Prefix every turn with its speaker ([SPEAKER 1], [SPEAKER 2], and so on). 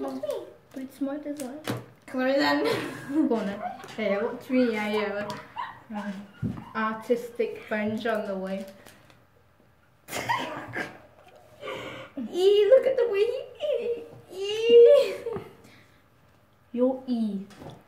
[SPEAKER 1] Watch me.
[SPEAKER 2] But it's my design.
[SPEAKER 1] Come on then.
[SPEAKER 2] Go on then. Here, watch me. Yeah. Artistic French on the way.
[SPEAKER 1] Look at the way you eat.
[SPEAKER 2] Your E.